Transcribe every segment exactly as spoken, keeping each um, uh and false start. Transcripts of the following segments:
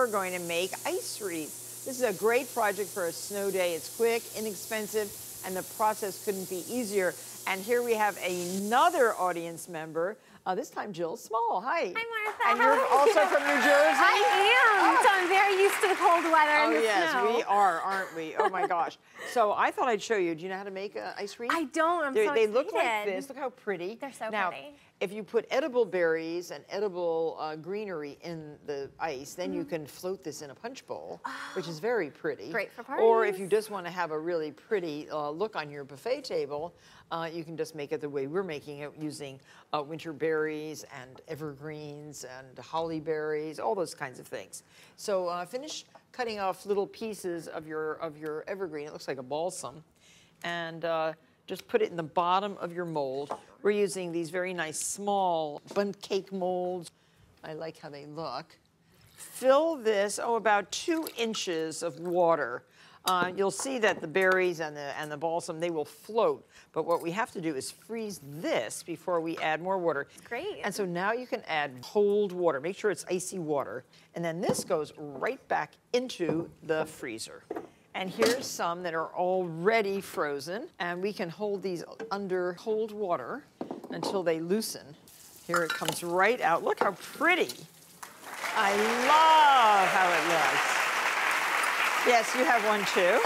are going to make ice wreaths. This is a great project for a snow day. It's quick, inexpensive, and the process couldn't be easier. And here we have another audience member, uh, this time Jill Small. Hi. Hi, Martha. And you're also from New Jersey? I am. Oh. So I'm very used to the cold weather and Oh, the yes, snow. we are, aren't we? Oh, my gosh. So I thought I'd show you. Do you know how to make an ice wreath? I don't. I'm They're, so they excited. look like this. Look how pretty. They're so now, pretty. If you put edible berries and edible uh, greenery in the ice, then Mm-hmm. you can float this in a punch bowl, oh, which is very pretty. Great for Or if parties. you just want to have a really pretty uh, look on your buffet table, uh, you can just make it the way we're making it, using uh, winter berries and evergreens and holly berries, all those kinds of things. So uh, finish cutting off little pieces of your of your evergreen. It looks like a balsam, and uh, just put it in the bottom of your mold. We're using these very nice small bundt cake molds. I like how they look. Fill this, oh, about two inches of water. Uh, you'll see that the berries and the, and the balsam, they will float. But what we have to do is freeze this before we add more water. Great. And so now you can add cold water. Make sure it's icy water. And then this goes right back into the freezer. And here's some that are already frozen. And we can hold these under cold water until they loosen. Here it comes right out. Look how pretty. I love how it looks. Yes, you have one too.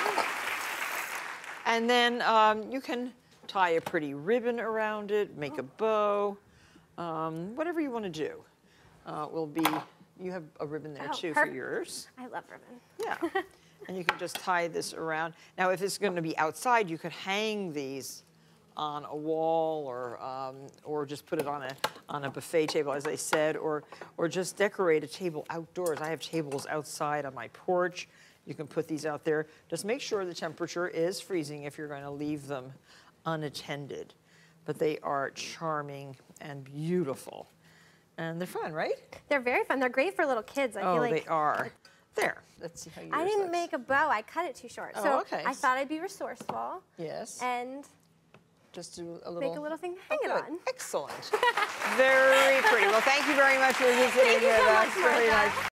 And then um, you can tie a pretty ribbon around it, make a bow, um, whatever you want to do. Uh, will be, you have a ribbon there Oh, too her- for yours. I love ribbon. Yeah. And you can just tie this around. Now, if it's going to be outside, you could hang these on a wall, or um, or just put it on a on a buffet table, as I said, or or just decorate a table outdoors. I have tables outside on my porch. You can put these out there. Just make sure the temperature is freezing if you're going to leave them unattended. But they are charming and beautiful, and they're fun, right? They're very fun. They're great for little kids. I Oh, feel like they are. There. Let's see how yours I didn't looks. make a bow. I cut it too short. Oh, so okay. I thought I'd be resourceful Yes. and Just do a little. make a little thing to hang Oh, it good. on. Excellent. Very pretty. Well, thank you very much for visiting Thank you with so us. much, Very Martha. nice.